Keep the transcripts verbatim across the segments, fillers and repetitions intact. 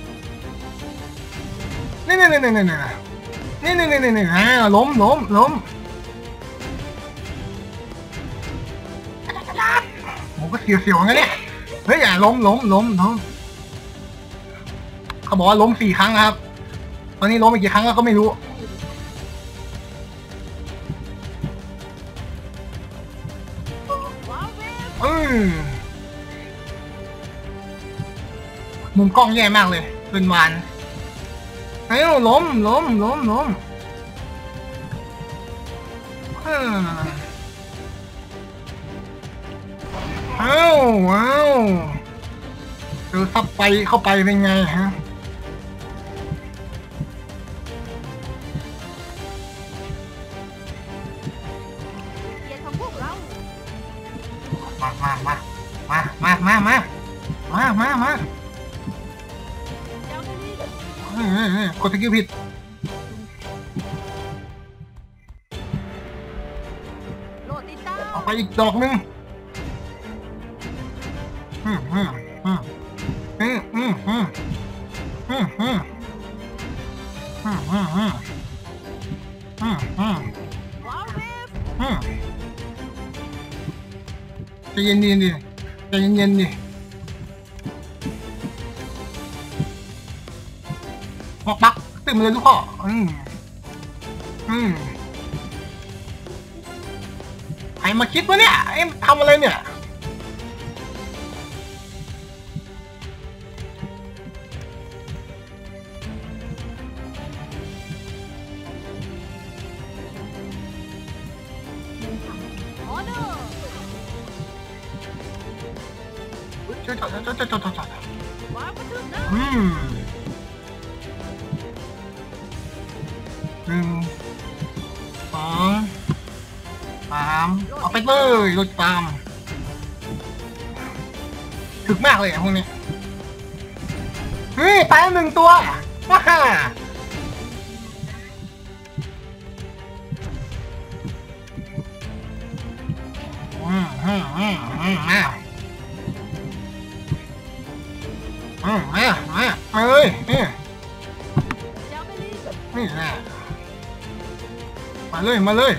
นี่นี่นี่นี่นี่นี่นี่นี่นี่นี่อ่าล้มล้มล้มผมก็เสียวๆงั้นเนี่ยเฮ้ยอย่าล้มล้มล้มล้มเขาบอกว่าล้มสี่ครั้งครับตอนนี้ล้มไปกี่ครั้งแล้วก็ไม่รู้อืมมุมกล้องแย่มากเลยเป็นวานเฮ้ยล้มล้มล้มล้มเอ้าเอ้าว้าวเจอซับไปเข้าไปเป็นไงฮะมามามามามามามามามาเฮ้ยกดสกิลผิดเอาไปอีกดอกนึงอืมอืมอืมอืมอืมอืมอืมอืมอืมอืมอืมอืมอืมอืมใจเย็นดีดิใจเย็นๆดิปักปักตื่นมาเลยลูกพ่ออืมอืมใครมาคิดวะเนี่ยไอ้ทำอะไรเนี่ยจอดจอดจอดจอดจอดจอดอืมหนึ่งสองสามเอาไปเลยรถตามถึกมากเลยอ่ะพวกนี้เฮ้ยตายหนึ่งตัวว้าอืมอืมอืมอืมมาอืมมามามาเลยนี่นี่แหละมาเลยมาเลย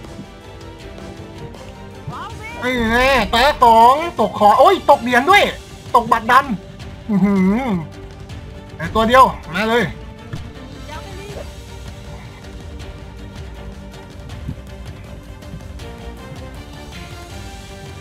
นี่แน่แต่สองตกขอโอ้ยตกเหรียญด้วยตกบัตรดันอือหือแต่ตัวเดียวมาเลย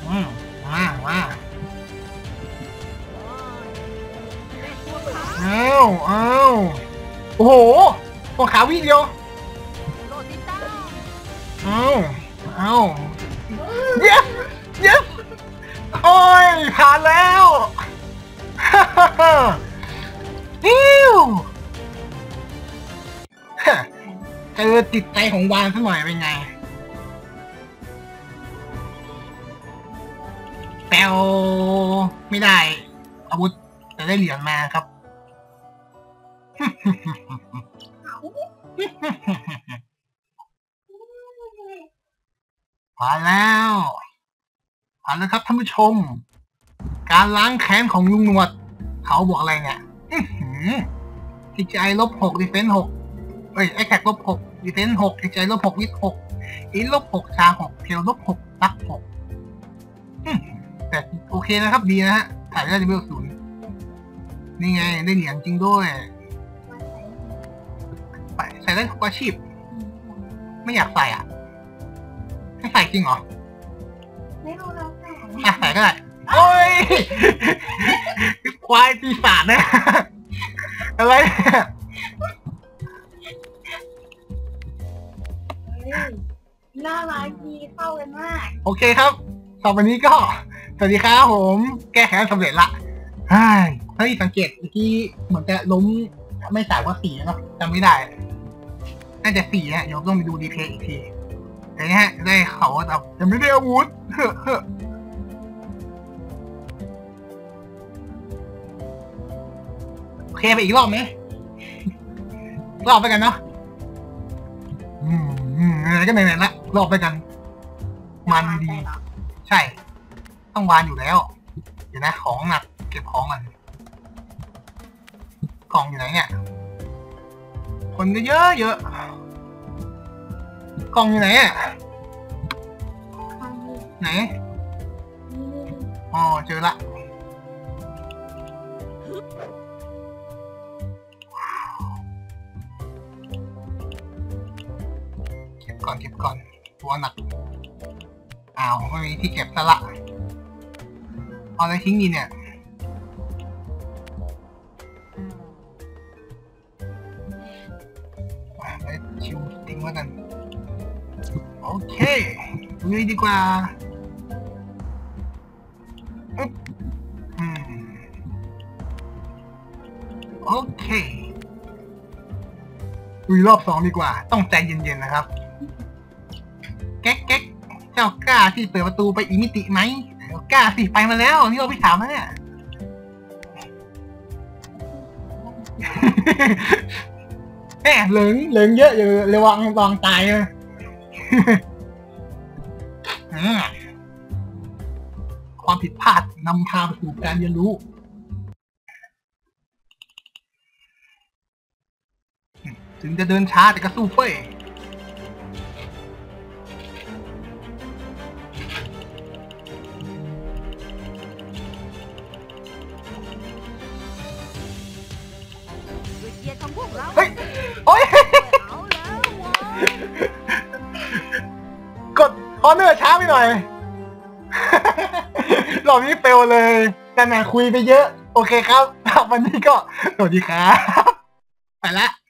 อืมมามาอ้าวอ้าวโอ้โหพวกขาวิ่งเดียวอ้าวอ้าว yes yes โอ้ยผ่านแล้วฮิวเจอติดใจของวานซะหน่อยเป็นไงแปลไม่ได้อาวุธแต่ได้เหรียญมาครับผ่านแล้วผ่านแล้วครับท่านผู้ชมการล้างแค้นของลุงหนวดเขาบอกอะไรเนี่ยทีจีไอลบหกดีเฟนส์หกเอ้ยไอแท็กลบหกดีเฟนส์หกทีจีไอลบหกวิทหกอินลบหกชาหกเทลลบหกตักหกแต่โอเคนะครับดีนะฮะถ่ายได้เลเวลศูนย์นี่ไงได้เหรียญจริงด้วยไปใส่ได้ทุกอาชีพไม่อยากใส่อ่ะให้ใส่จริงเหรอไม่รู้แล้วแต่ใส่ก็ได้โอ้ยควายปีศาจนะอะไรน่ารักดีเข้ากันมากโอเคครับต่อไปนี้ก็สวัสดีครับผมแก้แค้นสำเร็จละใช่ถ้าที่สังเกตเมื่อกี้เหมือนจะล้มไม่สายว่าสี่เนาะจำไม่ได้น่าจะสี่ฮะเดี๋ยวต้องไปดูดีเพย์อีกทีแต่เนี้ยได้เขาว่าจะไม่ได้อาวุธเฮ้อเฮ้อโอเคไปอีกรอบไหมรอบไปกันเนาะอืมอืมอะไรก็ไหนๆละรอบไปกันมันดีใช่ต้องวานอยู่แล้วเดี๋ยวนะของหนักเก็บของกันกล่องอยู่ไหนเนี่ยคนก็เยอะเยอะกล่องอยู่ไหนอ่ะไหนอ๋อเจอละเก็บก่อนเก็บก่อนตัวหนักอ้าวไม่มีที่เก็บซะละเอาอะไรทิ้งดีเนี่ยไปชิวทิ้งไว้กันโอเคดูนี่ดีกว่าอืมโอเคดูรอบสองดีกว่าต้องใจเย็นๆนะครับแก๊กแก๊กเจ้ากล้าที่เปิดประตูไปอีกมิติไหมกล้าสิไปมาแล้วนี่เราไปถามแล้วเนี่ยแหมเหลืองเหลืองเยอะอยู่ระวังระวังตายเลยความผิดพลาดนำพาไปสู่การเรียนรู้ถึงจะเดินช้าแต่ก็สู้เฟ้ยเฮ้ยโอ้ยกดคอร์เนอร์ช้าไปหน่อยรอบนี้เฟลเลยแต่ไหนคุยไปเยอะโอเคครับวันนี้ก็สวัสดีครับไปละ